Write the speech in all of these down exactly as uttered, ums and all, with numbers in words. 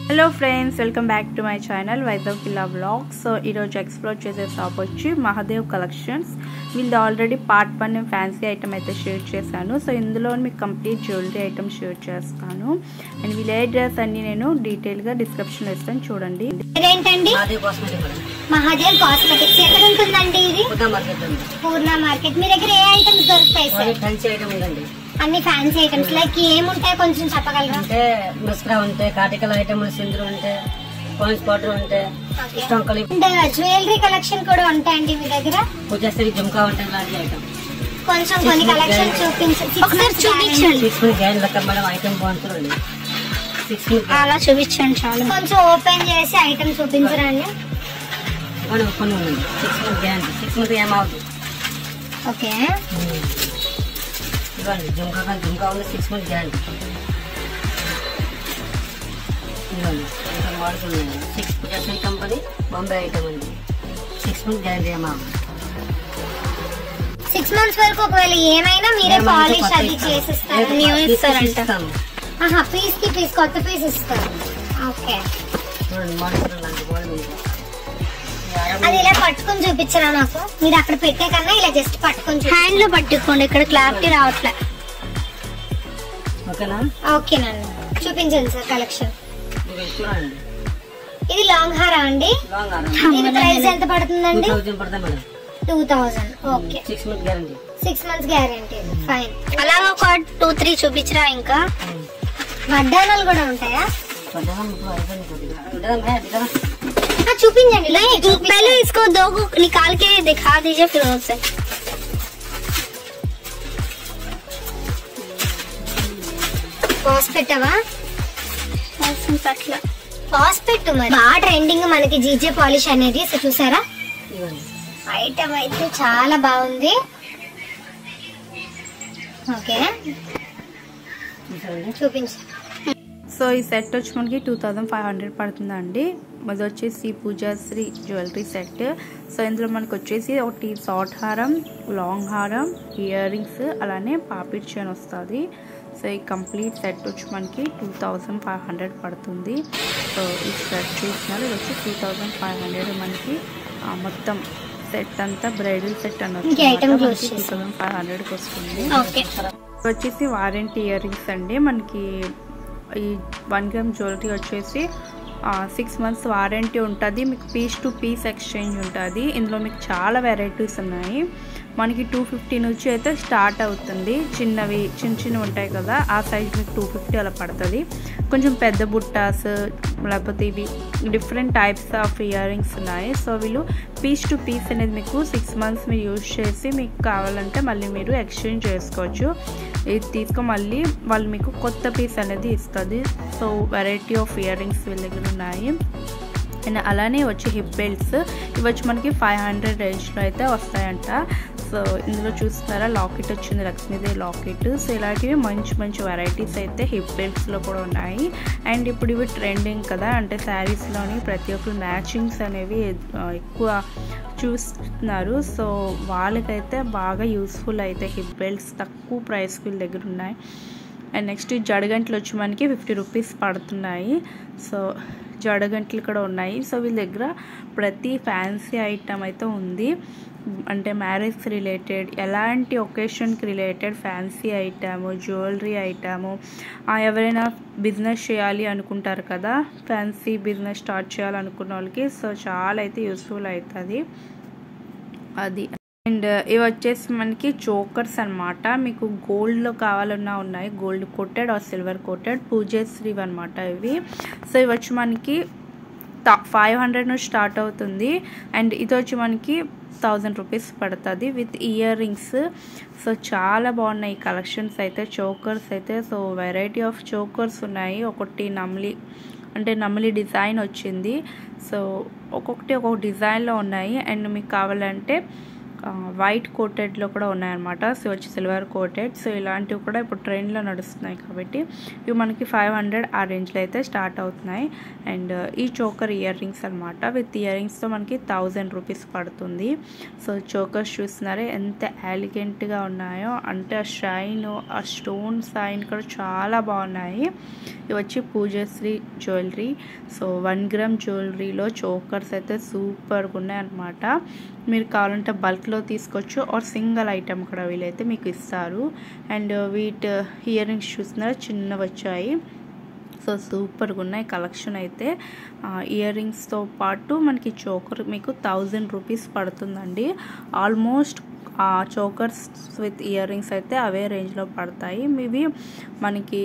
Hello friends, welcome back to my channel Vizag పిల్లా vlogs. So ఈరోజు explore చేసే shop వచ్చి మహాదేవ్ కలెక్షన్స్. వీళ్ళు already part one fancy item అయితే షేర్ చేశాను. సో ఇందులో మీకు కంప్లీట్ జ్యువెలరీ ఐటమ్ షేర్ చేస్తాను. అండ్ వీళ్ళ అడ్రస్ అన్ని నేను డీటెయిల్గా డిస్క్రిప్షన్లో ఇస్తాను, చూడండి. ఏంటండి మహాదేవ్ కాస్మెటిక్స్ ఎక్కడ ఉంటుందండి? ఇది పూర్ణ మార్కెట్. మీ దగ్గర ఏ ఐటమ్స్ దొరుకుతాయి సార్? అన్ని ఫ్యాన్సీ ఐటమ్స్ లైక్ ఏముంటాయి కొంచెం చెప్పగలరా? అంటే మస్క్రా ఉంటాయి, కార్టికల్ ఐటమ్, సింధూర్ ఉంటాయి, పాయింట్స్ పౌడర్ ఉంటాయి, జ్యువెలరీ కలెక్షన్ కూడా ఉంటాయండి మీ దగ్గర? పూజాశ్రీ జుమ్కా ఉంటాయి, లాంటి ఐటమ్ కొంచెం కొన్ని కలెక్షన్ చూపించండి. ఒకసారి చూపించండి. సిక్స్ మంత్ గ్యారెంటీ లెక్క మేడం ఐటమ్ బాగుంటుంది. సిక్స్ మంత్ అలా చూపించండి చాలు. కొంచెం ఓపెన్ చేసి ఐటమ్ చూపించరండి. ఓపెన్ ఉంది. Six month guarantee. Six month ఏమవుతుంది. ఓకే, ఇవ్వండి. జుమ్కా కానీ జుమ్కా ఉంది, సిక్స్ మంత్ గ్యారెంటీ. ఇవ్వండి, ఇంకా మోడల్స్ ఉన్నాయి. Six Poojasri company Bombay item అండి. సిక్స్ మంత్ గ్యారెంటీ ఏమవుతుంది. సిక్స్ మంత్స్ వరకు ఒకవేళ ఏమైనా మీరే పాలిష్ అది చేసిస్తారు, న్యూ ఇస్తారంట. ఆహా, పీస్ కి పీస్ కొత్త పీస్ ఇస్తారు. ఓకే, చూడండి మోడల్స్ లాంటి మోడల్ ఉంది. అది ఇలా పట్టుకొని చూపించరా నాకు? మీరు అక్కడ పెట్టే కన్నా ఇలా జస్ట్ పట్టుకొని హ్యాండ్ లో పట్టుకోండి. ఇక్కడ క్లారిటీ రావట్లే. ఓకేనా? ఓకేనండి, చూపించండి సార్ కలెక్షన్. చూడండి, ఇది లాంగ్ హారా అండి. దీని ప్రైస్ ఎంత పడుతుందండి? Two thousand. Okay, six month guarantee. Six months guarantee. Fine. అలాగే ఒక టూ త్రీ చూపించరా? ఇంకా వడ్డానాలు కూడా ఉంటాయా? చూపించండి. पहले इसको दो को निकाल के दिखा दीजिए फिर उससे. పాస్ పెట్టవా? పాస్ పెట్టు. మరి బాగా ట్రెండింగ్ మనకి జీజే పాలిష్ అనేది. చూసారా, ఐటమ్ అయితే చాలా బాగుంది. ఓకే, చూపించు. సో ఈ సెట్ వచ్చి మనకి టూ థౌజండ్ ఫైవ్ హండ్రెడ్ పడుతుందండి. అది వచ్చేసి పూజాశ్రీ జ్యువెలరీ సెట్. సో ఇందులో మనకు వచ్చేసి ఒకటి షార్ట్ హారం, లాంగ్ హారం, ఇయర్ రింగ్స్, అలానే పాపిడ్ చైన్ వస్తుంది. సో ఈ కంప్లీట్ సెట్ వచ్చి మనకి టూ థౌజండ్ ఫైవ్ హండ్రెడ్ పడుతుంది. సో ఈ సెట్ చూసినారు, ఇది వచ్చి టూ థౌజండ్ ఫైవ్ హండ్రెడ్ మనకి మొత్తం సెట్ అంతా బ్రైడల్ సెట్ అన్నది టూ థౌజండ్ ఫైవ్ హండ్రెడ్కి వస్తుంది. వచ్చేసి వారంటీ ఇయర్ రింగ్స్ అండి. మనకి ఈ వన్ గ్రామ్ జ్యువెలరీ వచ్చేసి సిక్స్ మంత్స్ వారంటీ ఉంటుంది. మీకు పీస్ టు పీస్ ఎక్స్చేంజ్ ఉంటుంది. ఇందులో మీకు చాలా వెరైటీస్ ఉన్నాయి. మనకి టూ ఫిఫ్టీ నుంచి అయితే స్టార్ట్ అవుతుంది. చిన్నవి చిన్న చిన్నవి ఉంటాయి కదా, ఆ సైజ్ మీకు టూ ఫిఫ్టీ అలా పడుతుంది. కొంచెం పెద్ద బుట్టాస్ లేకపోతే ఇవి different types of earrings ఉన్నాయి. సో వీళ్ళు పీస్ టు పీస్ అనేది మీకు సిక్స్ మంత్స్ మీరు యూజ్ చేసి మీకు కావాలంటే మళ్ళీ మీరు ఎక్స్చేంజ్ చేసుకోవచ్చు. ఇది తీసుకో మళ్ళీ వాళ్ళు మీకు కొత్త పీస్ అనేది ఇస్తుంది. So variety of earrings వీళ్ళ దగ్గర ఉన్నాయి. అండ్ అలానే వచ్చి హిప్ బెల్ట్స్, ఇవి వచ్చి మనకి ఫైవ్ హండ్రెడ్ రేంజ్లో అయితే వస్తాయంట. సో ఇందులో చూస్తున్నారా, లాకెట్ వచ్చింది, లక్ష్మీదేవి లాకెట్. సో ఇలాంటివి మంచి మంచి వెరైటీస్ అయితే హిప్ బెల్ట్స్లో కూడా ఉన్నాయి. అండ్ ఇప్పుడు ఇవి ట్రెండింగ్ కదా, అంటే శారీస్లోని ప్రతి ఒక్కరు మ్యాచింగ్స్ అనేవి ఎక్కువ చూస్తున్నారు. సో వాళ్ళకైతే బాగా యూస్ఫుల్ అయితే హిప్ బెల్ట్స్ తక్కువ ప్రైస్కి వీళ్ళ దగ్గర ఉన్నాయి. అండ్ నెక్స్ట్ జడగంటలు వచ్చి మనకి ఫిఫ్టీ రూపీస్ పడుతున్నాయి. సో జడగంటలు కూడా ఉన్నాయి. సో వీళ్ళ దగ్గర ప్రతి ఫ్యాన్సీ ఐటమ్ అయితే ఉంది. అంటే మ్యారేజ్ రిలేటెడ్, ఎలాంటి ఒకేషన్కి related fancy item, jewellery item, ఎవరైనా బిజినెస్ చేయాలి అనుకుంటారు కదా, ఫ్యాన్సీ బిజినెస్ స్టార్ట్ చేయాలనుకున్న వాళ్ళకి సో చాలా అయితే యూస్ఫుల్ అవుతుంది అది. అండ్ ఇవి వచ్చేసి మనకి చోకర్స్ అనమాట. మీకు గోల్డ్లో కావాలన్నా ఉన్నాయి, gold coated or silver coated, Poojasri అనమాట ఇవి. సో ఇవి వచ్చి మనకి ఫైవ్ హండ్రెడ్ నుంచి స్టార్ట్ అవుతుంది. అండ్ ఇది వచ్చి మనకి థౌజండ్ రూపీస్ పడుతుంది విత్ ఇయర్ రింగ్స్. సో చాలా బాగున్నాయి కలెక్షన్స్ అయితే, చోకర్స్ అయితే. సో వెరైటీ ఆఫ్ చోకర్స్ ఉన్నాయి. ఒకటి నమ్లి అంటే నమ్లి డిజైన్ వచ్చింది. సో ఒక్కొక్కటి ఒక్కొక్క డిజైన్లో ఉన్నాయి. అండ్ మీకు కావాలంటే వైట్ కోటెడ్లో కూడా ఉన్నాయన్నమాట. సో వచ్చి సిల్వర్ కోటెడ్. సో ఇలాంటివి కూడా ఇప్పుడు ట్రెండ్లో నడుస్తున్నాయి కాబట్టి ఇవి మనకి ఫైవ్ హండ్రెడ్ ఆ రేంజ్లో అయితే స్టార్ట్ అవుతున్నాయి. అండ్ ఈ చోకర్ ఇయర్ రింగ్స్ అనమాట. విత్ ఇయర్ రింగ్స్తో మనకి థౌజండ్ రూపీస్ పడుతుంది. సో చోకర్స్ చూస్తున్నారే ఎంత ఎలిగెంట్గా ఉన్నాయో, అంటే ఆ షైన్, ఆ స్టోన్ షైన్ కూడా చాలా బాగున్నాయి. ఇవి వచ్చి Poojasri jewellery. So one gram జ్యువెలరీలో చోకర్స్ అయితే సూపర్గా ఉన్నాయి అనమాట. మీరు కావాలంటే బల్క్లో తీసుకోవచ్చు ఆర్ సింగిల్ ఐటమ్ కూడా వీలైతే మీకు ఇస్తారు. అండ్ వీటి ఇయర్ రింగ్స్ చూస్తున్నారా చిన్నవి వచ్చాయి. సో సూపర్గా ఉన్నాయి కలెక్షన్ అయితే. ఇయర్ రింగ్స్తో పాటు మనకి చోకర్ మీకు థౌజండ్ రూపీస్ పడుతుందండి. ఆల్మోస్ట్ ఆ చోకర్స్ విత్ ఇయర్ రింగ్స్ అయితే అవే రేంజ్లో పడతాయి. ఇవి మనకి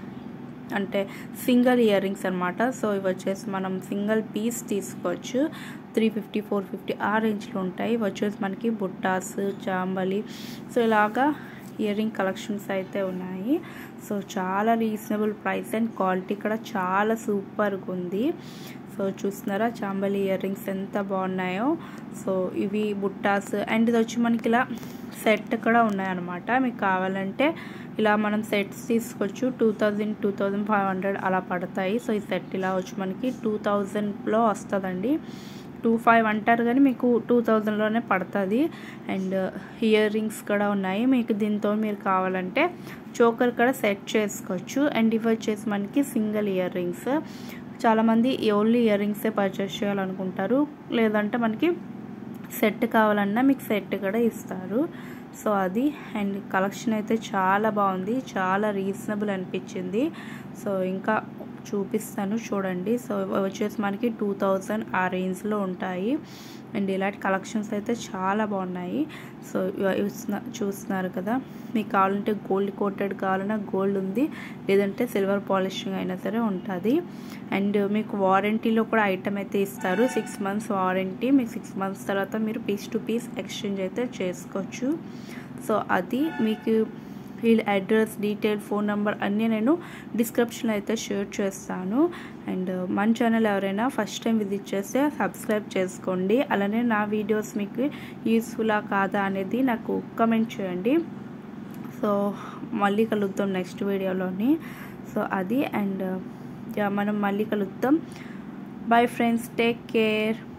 అంటే సింగిల్ ఇయర్ రింగ్స్ అనమాట. సో ఇవి వచ్చేసి మనం సింగిల్ పీస్ తీసుకోవచ్చు. త్రీ ఫిఫ్టీ ఫోర్ ఫిఫ్టీ ఆ రేంజ్లో ఉంటాయి. ఇవి వచ్చేసి మనకి బుట్టాస్, చాంబలి, సో ఇలాగా ఇయర్ రింగ్ కలెక్షన్స్ అయితే ఉన్నాయి. సో చాలా రీజనబుల్ ప్రైస్ అండ్ క్వాలిటీ కూడా చాలా సూపర్గా ఉంది. సో చూస్తున్నారా చాంబలి ఇయర్ రింగ్స్ ఎంత బాగున్నాయో. సో ఇవి బుట్టాస్ అండ్ ఇది వచ్చి మనకి ఇలా సెట్ కూడా ఉన్నాయన్నమాట. మీకు కావాలంటే ఇలా మనం సెట్స్ తీసుకోవచ్చు. Two thousand two thousand five hundred అలా పడతాయి. సో ఈ సెట్ ఇలా వచ్చి మనకి టూ థౌజండ్లో వస్తుందండి. టూ ఫైవ్ అంటారు కానీ మీకు టూ థౌజండ్లోనే పడుతుంది. అండ్ ఇయర్ రింగ్స్ కూడా ఉన్నాయి. మీకు దీంతో మీరు కావాలంటే చోకర్ కూడా సెట్ చేసుకోవచ్చు. అండ్ ఇవి వచ్చేసి మనకి సింగిల్ ఇయర్ రింగ్స్. చాలామంది ఓన్లీ ఇయర్ రింగ్సే పర్చేస్ చేయాలనుకుంటారు, లేదంటే మనకి సెట్ కావాలన్నా మీకు సెట్ కూడా ఇస్తారు. సో అది అండ్ కలెక్షన్ అయితే చాలా బాగుంది, చాలా రీజనబుల్ అనిపించింది. సో ఇంకా చూపిస్తాను చూడండి. సో వచ్చేసి మనకి టూ థౌజండ్ ఆ రేంజ్లో ఉంటాయి. అండ్ ఇలాంటి కలెక్షన్స్ అయితే చాలా బాగున్నాయి. సో చూస్తున్నారు కదా, మీకు కావాలంటే గోల్డ్ కోటెడ్ కావాలన్నా గోల్డ్ ఉంది, లేదంటే సిల్వర్ పాలిషింగ్ అయినా సరే ఉంటుంది. అండ్ మీకు వారంటీలో కూడా ఐటమ్ అయితే ఇస్తారు. Six months warranty. మీకు సిక్స్ మంత్స్ తర్వాత మీరు పీస్ టు పీస్ ఎక్స్చేంజ్ అయితే చేసుకోవచ్చు. సో అది మీకు వీళ్ళ అడ్రస్, డీటెయిల్, ఫోన్ నెంబర్ అన్నీ నేను డిస్క్రిప్షన్లో అయితే షేర్ చేస్తాను. అండ్ మన ఛానల్ ఎవరైనా ఫస్ట్ టైం విజిట్ చేస్తే సబ్స్క్రైబ్ చేసుకోండి. అలానే నా వీడియోస్ మీకు యూస్ఫుల్లా కాదా అనేది నాకు కమెంట్ చేయండి. సో మళ్ళీ కలుద్దాం నెక్స్ట్ వీడియోలోని. సో అది అండ్ మనం మళ్ళీ కలుద్దాం. Bye friends, take care.